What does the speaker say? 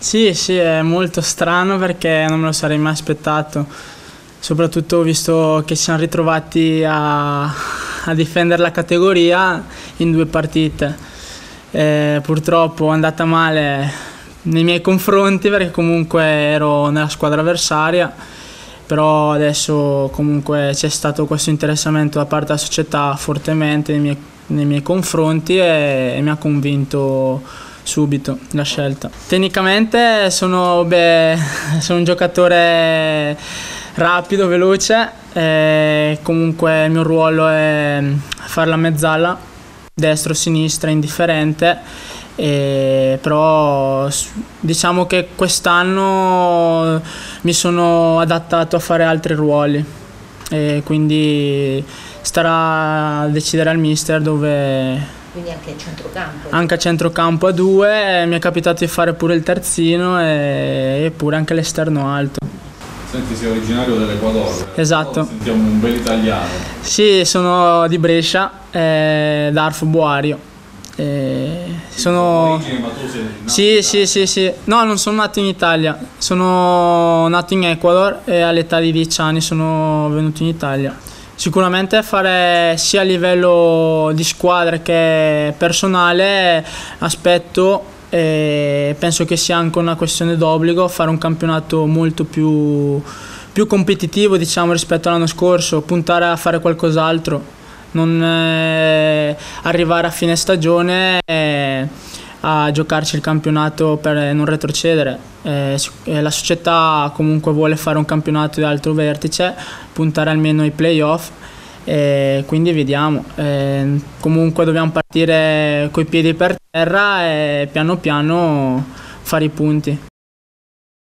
Sì, sì, è molto strano perché non me lo sarei mai aspettato, soprattutto visto che ci siamo ritrovati a difendere la categoria in 2 partite. Purtroppo è andata male nei miei confronti perché comunque ero nella squadra avversaria, però adesso comunque c'è stato questo interessamento da parte della società fortemente nei miei confronti e mi ha convinto subito la scelta. Tecnicamente sono un giocatore rapido, veloce, comunque il mio ruolo è fare la mezzala, destra o sinistra, indifferente, però diciamo che quest'anno mi sono adattato a fare altri ruoli e quindi starà a decidere al mister dove. Quindi anche a centrocampo. Anche a centrocampo a 2, mi è capitato di fare pure il terzino e pure anche l'esterno alto. Senti, sei originario dell'Ecuador. Esatto. Sentiamo un bel italiano. Sì, sono di Brescia, da Arfo Boario. Sono origini, ma tu sei nato Sì. No, non sono nato in Italia, sono nato in Ecuador e all'età di 10 anni sono venuto in Italia. Sicuramente fare sia a livello di squadra che personale aspetto, penso che sia anche una questione d'obbligo, fare un campionato molto più competitivo, diciamo, rispetto all'anno scorso, puntare a fare qualcos'altro, non arrivare a fine stagione a giocarci il campionato per non retrocedere. La società comunque vuole fare un campionato di alto vertice, puntare almeno ai playoff, quindi vediamo. Comunque dobbiamo partire coi piedi per terra e piano piano fare i punti.